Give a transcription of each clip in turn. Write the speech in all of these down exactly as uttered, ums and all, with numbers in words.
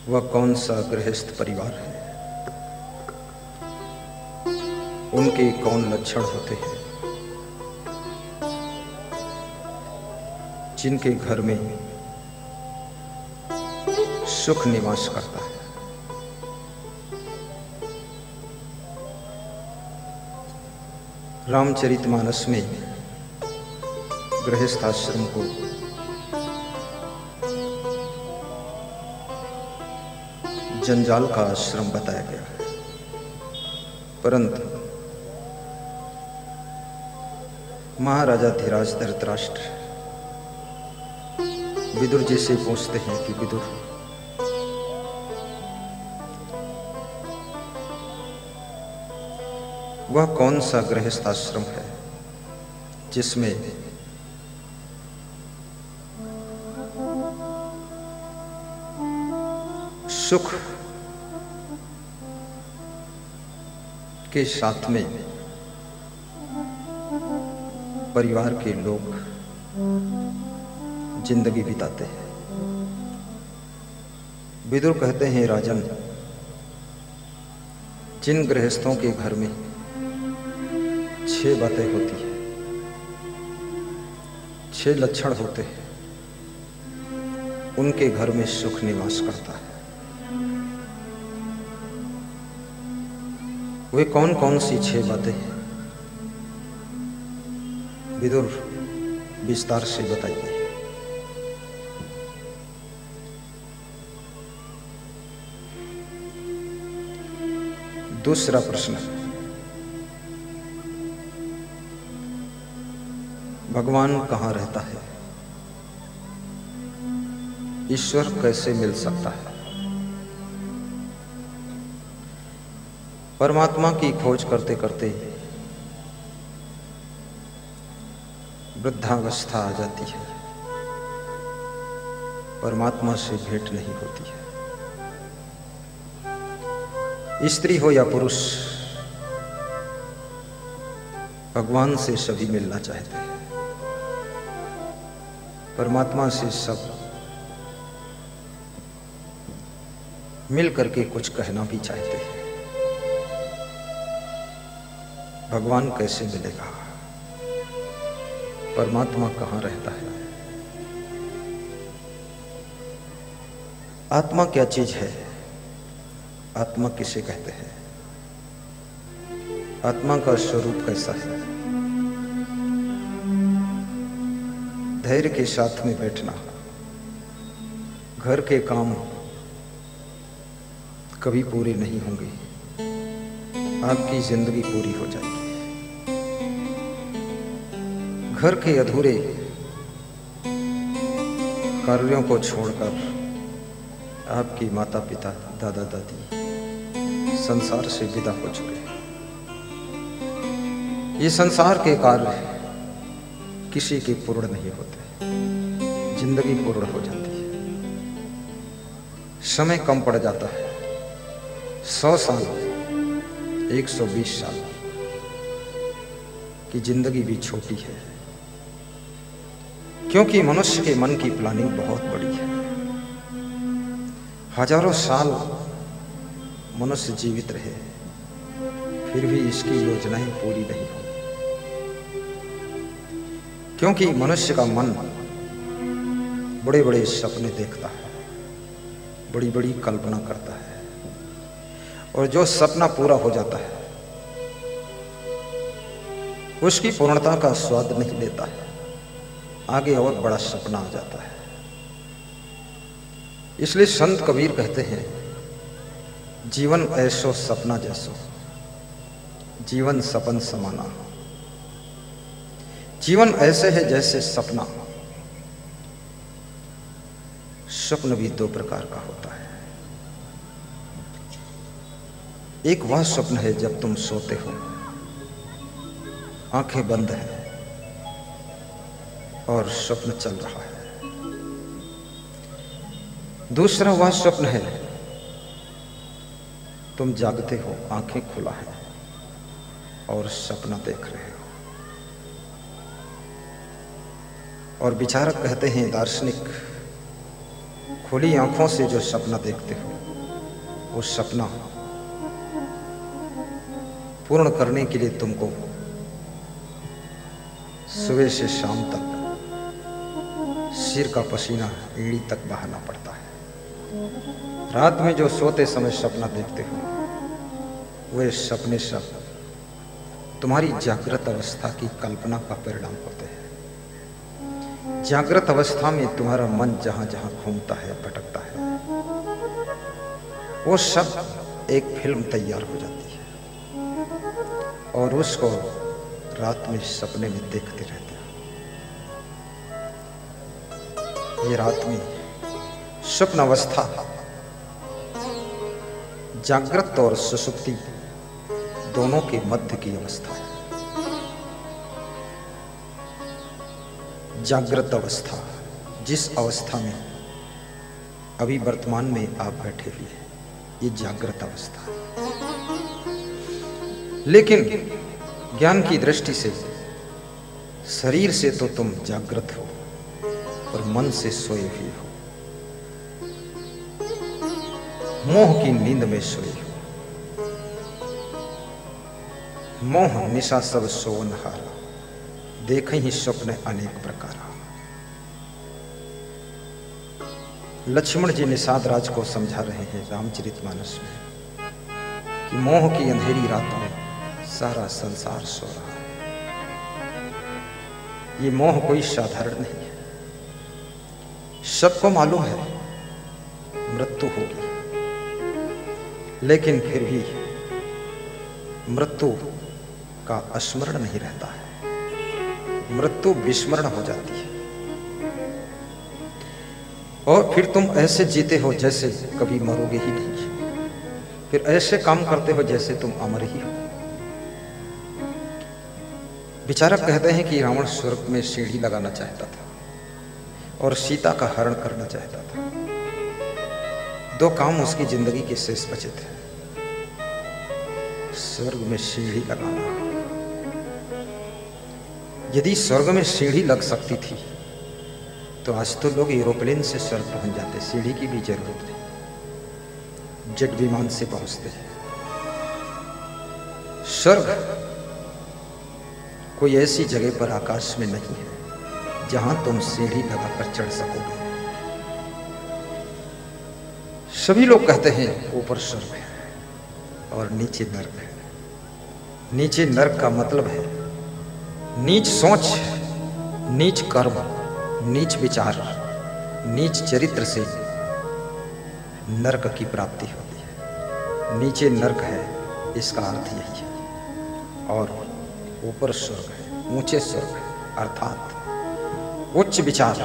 वह कौन सा गृहस्थ परिवार है, उनके कौन लक्षण होते हैं जिनके घर में सुख निवास करता है। रामचरितमानस में गृहस्थ आश्रम को जंजाल का आश्रम बताया गया है, परंतु महाराजा धीराज धृतराष्ट्र विदुर जी से पूछते हैं कि विदुर, वह कौन सा गृहस्थ आश्रम है जिसमें सुख के साथ में परिवार के लोग जिंदगी बिताते हैं। विदुर कहते हैं, राजन, जिन गृहस्थों के घर में छह बातें होती हैं, छह लक्षण होते हैं, उनके घर में सुख निवास करता है। वे कौन कौन सी छह बातें हैं, विदुर विस्तार से बताइए। दूसरा प्रश्न, भगवान कहाँ रहता है, ईश्वर कैसे मिल सकता है। परमात्मा की खोज करते करते वृद्धावस्था आ जाती है, परमात्मा से भेंट नहीं होती है। स्त्री हो या पुरुष, भगवान से सभी मिलना चाहते हैं, परमात्मा से सब मिल करके कुछ कहना भी चाहते हैं। भगवान कैसे मिलेगा, परमात्मा कहाँ रहता है। आत्मा क्या चीज है, आत्मा किसे कहते हैं, आत्मा का स्वरूप कैसा है। धैर्य के साथ में बैठना, घर के काम कभी पूरे नहीं होंगे, आपकी जिंदगी पूरी हो जाएगी। घर के अधूरे कार्यों को छोड़कर आपकी माता पिता दादा दादी संसार से विदा हो चुके हैं। ये संसार के कार्य किसी के पूर्ण नहीं होते, जिंदगी पूर्ण हो जाती है। समय कम पड़ जाता है, सौ साल एक सौ बीस साल की जिंदगी भी छोटी है, क्योंकि मनुष्य के मन की प्लानिंग बहुत बड़ी है। हजारों साल मनुष्य जीवित रहे, फिर भी इसकी योजनाएं पूरी नहीं होंगी, क्योंकि मनुष्य का मन बड़े बड़े सपने देखता है, बड़ी बड़ी कल्पना करता है, और जो सपना पूरा हो जाता है उसकी पूर्णता का स्वाद नहीं लेता है, आगे और बड़ा सपना आ जाता है। इसलिए संत कबीर कहते हैं, जीवन ऐसो सपना जैसो, जीवन सपन समाना। जीवन ऐसे है जैसे सपना। स्वप्न भी दो प्रकार का होता है। एक वह स्वप्न है जब तुम सोते हो, आंखें बंद है और स्वप्न चल रहा है। दूसरा वह स्वप्न है तुम जागते हो, आंखें खुला है और सपना देख रहे हो। और विचारक कहते हैं, दार्शनिक, खुली आंखों से जो सपना देखते हो वो सपना पूर्ण करने के लिए तुमको सुबह से शाम तक सिर का पसीना एड़ी तक बहाना पड़ता है। रात में जो सोते समय सपना देखते हो वे सपने सब तुम्हारी जागृत अवस्था की कल्पना का परिणाम होते हैं। जागृत अवस्था में तुम्हारा मन जहां जहां घूमता है, भटकता है, वो सब एक फिल्म तैयार हो जाती है और उसको रात में सपने में देखते रहते हो। ये रात में स्वप्न अवस्था जागृत और सुसुप्ति दोनों के मध्य की अवस्था है। जागृत अवस्था, जिस अवस्था में अभी वर्तमान में आप बैठे हुए हैं, ये जागृत अवस्था है। लेकिन ज्ञान की दृष्टि से शरीर से तो तुम जागृत हो और मन से सोए हुए हो, मोह की नींद में सोए हो। मोह निशा सब सोवन हारा, देखे ही स्वप्न अनेक प्रकार। लक्ष्मण जी निषाद राज को समझा रहे हैं रामचरितमानस में कि मोह की अंधेरी रात में सारा संसार सो रहा है। ये मोह कोई साधारण नहीं है। सबको मालूम है मृत्यु होगी, लेकिन फिर भी मृत्यु का स्मरण नहीं रहता है, मृत्यु विस्मरण हो जाती है। और फिर तुम ऐसे जीते हो जैसे कभी मरोगे ही नहीं, फिर ऐसे काम करते हो जैसे तुम अमर ही हो। विचारक कहते हैं कि रावण स्वर्ग में सीढ़ी लगाना चाहता था और सीता का हरण करना चाहता था। दो काम उसकी जिंदगी के शेष बचे थे, स्वर्ग में सीढ़ी लगाना। यदि स्वर्ग में सीढ़ी लग सकती थी तो आज तो लोग एरोप्लेन से स्वर्ग पहुंच जाते, सीढ़ी की भी जरूरत नहीं, जेट विमान से पहुंचते हैं। स्वर्ग कोई ऐसी जगह पर आकाश में नहीं है जहां तुम सीढ़ी लगाकर चढ़ सकोगे। सभी लोग कहते हैं ऊपर स्वर्ग है और नीचे नरक है। नीचे नरक का मतलब है नीच सोच, नीच कर्म, नीच विचार, नीच चरित्र से नरक की प्राप्ति होती है। नीचे नरक है, इसका अर्थ यही है। और ऊपर स्वर्ग है, ऊंचे स्वर्ग है, अर्थात उच्च विचार,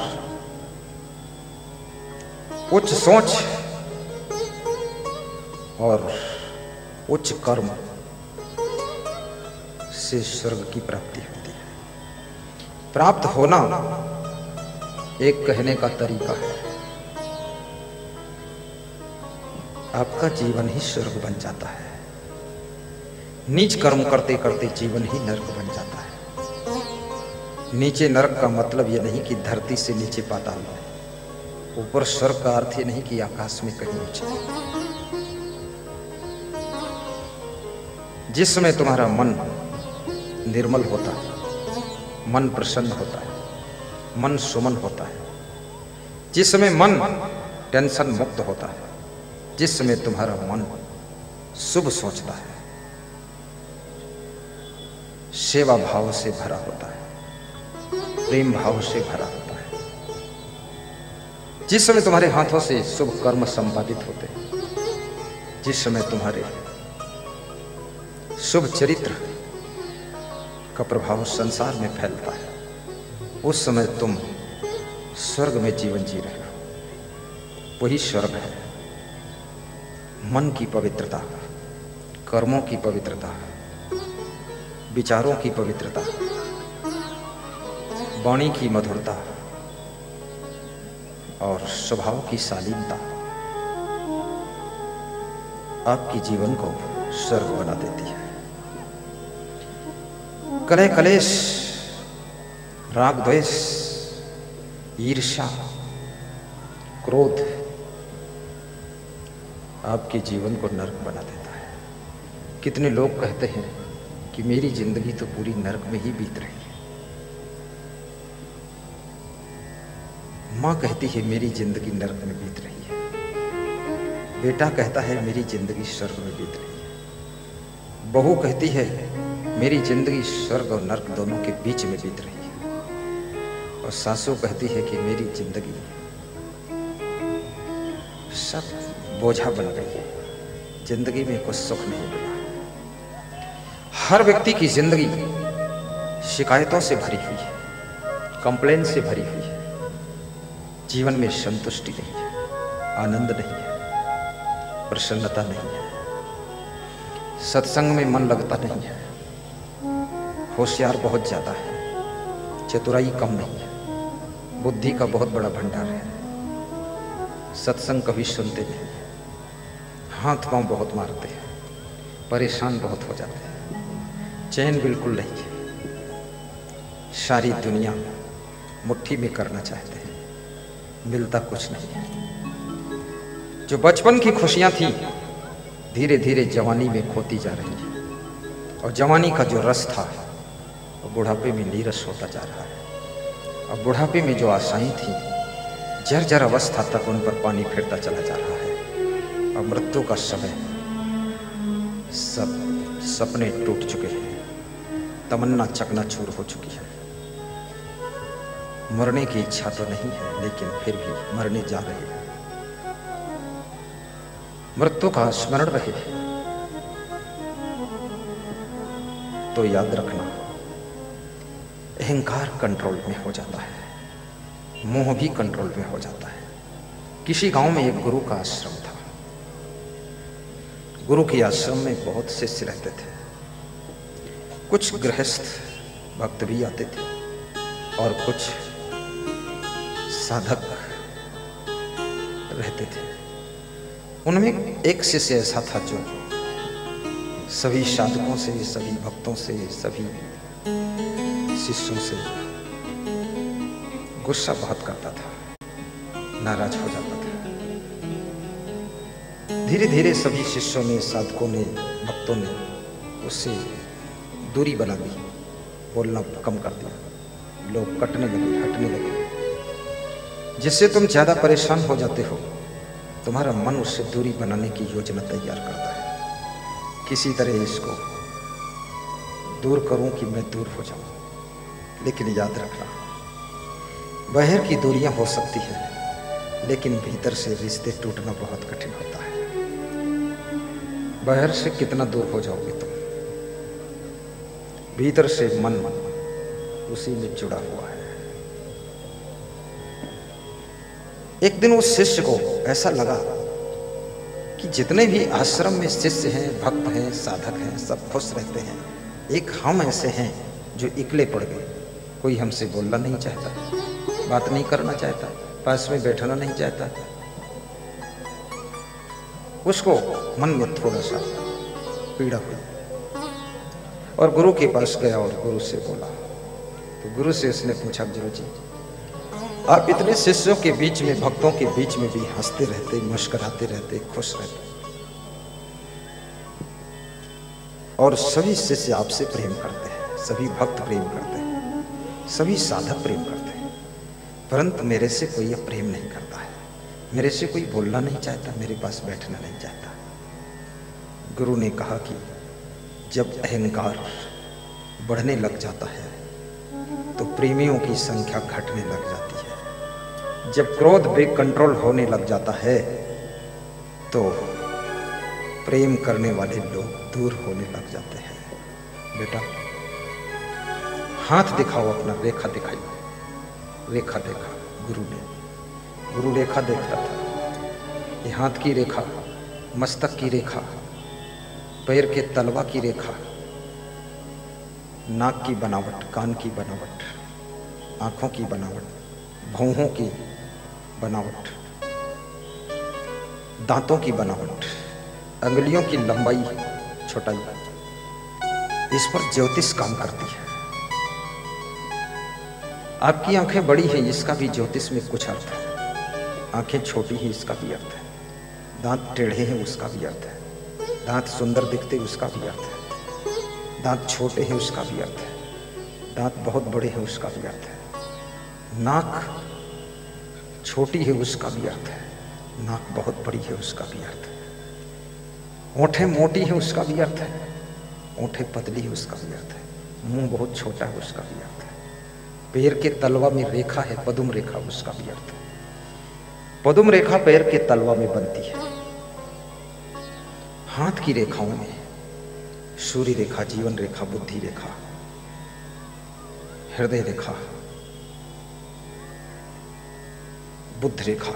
उच्च सोच और उच्च कर्म से स्वर्ग की प्राप्ति होती है। प्राप्त होना एक कहने का तरीका है, आपका जीवन ही स्वर्ग बन जाता है। नीच कर्म करते करते जीवन ही नरक बन जाता है। नीचे नरक का मतलब यह नहीं कि धरती से नीचे पाताल है, ऊपर स्वर्ग का अर्थ ये नहीं कि आकाश में कहीं ऊंचे। जिस समय तुम्हारा मन निर्मल होता है, मन प्रसन्न होता है, मन सुमन होता है, जिस समय मन टेंशन मुक्त होता है, जिस समय तुम्हारा मन शुभ सोचता है, सेवा भाव से भरा होता है, प्रेम भाव से भरा होता है, जिस समय तुम्हारे हाथों से शुभ कर्म संपादित होते हैं, जिस समय तुम्हारे शुभ चरित्र का प्रभाव संसार में फैलता है, उस समय तुम स्वर्ग में जीवन जी रहे हो। वही स्वर्ग है। मन की पवित्रता, कर्मों की पवित्रता, विचारों की पवित्रता, वाणी की मधुरता और स्वभाव की शालीनता आपके जीवन को स्वर्ग बना देती है। कलह कलेश, राग द्वेष, ईर्ष्या, क्रोध आपके जीवन को नर्क बना देता है। कितने लोग कहते हैं कि मेरी जिंदगी तो पूरी नर्क में ही बीत रही है। माँ कहती है मेरी जिंदगी नर्क में बीत रही है। बेटा कहता है मेरी जिंदगी स्वर्ग में बीत रही है। बहू कहती है मेरी जिंदगी स्वर्ग और नर्क दोनों के बीच में बीत रही है। और सासू कहती है कि मेरी जिंदगी सब बोझा बन गई है, जिंदगी में कुछ सुख नहीं मिला। हर व्यक्ति की जिंदगी शिकायतों से भरी हुई है, कंप्लेन से भरी हुई है। जीवन में संतुष्टि नहीं है, आनंद नहीं है, प्रसन्नता नहीं है, सत्संग में मन लगता नहीं है, होशियार बहुत ज्यादा है, चतुराई कम नहीं है, बुद्धि का बहुत बड़ा भंडार है, सत्संग कभी सुनते नहीं, हाथ पांव बहुत मारते हैं, परेशान बहुत हो जाते हैं, चैन बिल्कुल नहीं है, सारी दुनिया मुट्ठी में करना चाहते हैं, मिलता कुछ नहीं है। जो बचपन की खुशियां थी धीरे धीरे जवानी में खोती जा रही है, और जवानी का जो रस था वो बुढ़ापे में नीरस होता जा रहा है। और बुढ़ापे में जो आशाएं थी जर्जर अवस्था तक उन पर पानी फिरता चला जा रहा है। और मृत्यु का समय, सब सपने टूट चुके हैं, तमन्ना चकनाचूर हो चुकी है। मरने की इच्छा तो नहीं है, लेकिन फिर भी मरने जा रहे हैं। मृत्यु का स्मरण रहे तो याद रखना, अहंकार कंट्रोल में हो जाता है, मोह भी कंट्रोल में हो जाता है। किसी गांव में एक गुरु का आश्रम था। गुरु के आश्रम में बहुत शिष्य रहते थे। कुछ गृहस्थ भक्त भी आते थे और कुछ साधक रहते थे। उनमें एक शिष्य ऐसा था जो सभी साधकों से, सभी भक्तों से, सभी शिष्यों से गुस्सा बहुत करता था, नाराज हो जाता था। धीरे धीरे सभी शिष्यों ने, साधकों ने, भक्तों ने उससे दूरी बना दी, बोलना कम कर दिया। लोग कटने लगे, हटने लगे। जिससे तुम ज्यादा परेशान हो जाते हो, तुम्हारा मन उससे दूरी बनाने की योजना तैयार करता है। किसी तरह इसको दूर करूं कि मैं दूर हो जाऊं। लेकिन याद रखना, बाहर की दूरियां हो सकती है, लेकिन भीतर से रिश्ते टूटना बहुत कठिन होता है। बाहर से कितना दूर हो जाओगे तुम, भीतर से मन मन उसी में जुड़ा हुआ है। एक दिन उस शिष्य को ऐसा लगा कि जितने भी आश्रम में शिष्य हैं, भक्त हैं, साधक हैं, सब खुश रहते हैं, एक हम ऐसे हैं जो इकले पड़ गए। कोई हमसे बोलना नहीं चाहता, बात नहीं करना चाहता, पास में बैठना नहीं चाहता। उसको मन में थोड़ा सा पीड़ा हुई और गुरु के पास गया और गुरु से बोला। तो गुरु से उसने पूछा, गुरु जी, आप इतने शिष्यों के बीच में, भक्तों के बीच में भी हंसते रहते, मुस्कुराते रहते, खुश रहते, और सभी शिष्य आपसे प्रेम करते हैं, सभी भक्त प्रेम करते हैं, सभी साधक प्रेम करते हैं, परंतु मेरे से कोई अब प्रेम नहीं करता है, मेरे से कोई बोलना नहीं चाहता, मेरे पास बैठना नहीं चाहता। गुरु ने कहा कि जब अहंकार बढ़ने लग जाता है तो प्रेमियों की संख्या घटने लग जाती है। जब क्रोध बेकंट्रोल होने लग जाता है तो प्रेम करने वाले लोग दूर होने लग जाते हैं। बेटा, हाथ दिखाओ अपना, रेखा दिखाइए। रेखा देखा गुरु ने, गुरु रेखा देखता था। ये हाथ की रेखा, मस्तक की रेखा, पैर के तलवा की रेखा, नाक की बनावट, कान की बनावट, आंखों की बनावट, भौहों की बनावट, दांतों की बनावट, अंगुलियों की लंबाई, छोटाई, इस पर ज्योतिष काम करती है। आपकी आंखें बड़ी हैं, इसका भी ज्योतिष में कुछ अर्थ है। आंखें छोटी हैं, इसका भी अर्थ है। दांत टेढ़े हैं उसका भी अर्थ है, दांत सुंदर दिखते उसका भी अर्थ है, दांत छोटे हैं उसका भी अर्थ है, दांत बहुत बड़े हैं उसका भी अर्थ है, नाक छोटी है उसका भी अर्थ है, नाक बहुत बड़ी है उसका भी अर्थ है, ओंठें मोटी है उसका भी अर्थ है, ओंठें पतली है उसका भी अर्थ है, मुंह बहुत छोटा है उसका भी अर्थ है, पैर के तलवा में रेखा है पदुम रेखा उसका भी अर्थ है, पदुम रेखा पैर के तलवा में बनती है, हाथ की रेखाओं में सूर्य रेखा, जीवन रेखा, बुद्धि रेखा, हृदय रेखा, बुद्ध रेखा,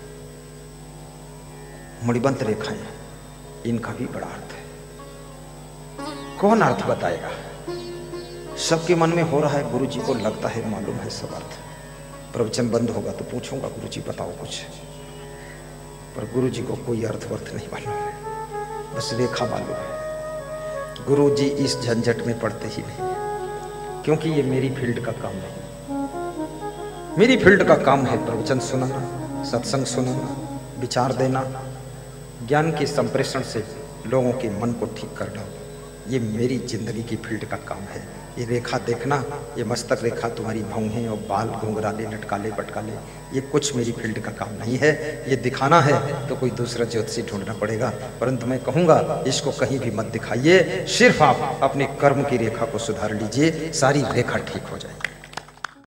मणिबंध रेखाएं, इनका भी बड़ा अर्थ है। कौन अर्थ बताएगा? सबके मन में हो रहा है, गुरु जी को लगता है मालूम है सब अर्थ। प्रवचन बंद होगा तो पूछूंगा गुरु जी बताओ कुछ, पर गुरु जी को कोई अर्थ वर्थ नहीं मालूम है, बस रेखा मालूम है। गुरु जी इस झंझट में पड़ते ही नहीं, क्योंकि ये मेरी फील्ड का काम नहीं। मेरी फील्ड का काम है प्रवचन सुनाना, सत्संग सुनाना, विचार देना, ज्ञान के संप्रेषण से लोगों के मन को ठीक करना। ये मेरी जिंदगी की फील्ड का काम है। ये रेखा देखना, ये मस्तक रेखा, तुम्हारी भौहें और बाल घुंघराले लटकाले पटकाले, ये कुछ मेरी फील्ड का काम नहीं है। ये दिखाना है तो कोई दूसरा ज्योतिषी ढूंढना पड़ेगा, परंतु मैं कहूँगा इसको कहीं भी मत दिखाइए, सिर्फ आप अपने कर्म की रेखा को सुधार लीजिए, सारी रेखा ठीक हो जाएगी।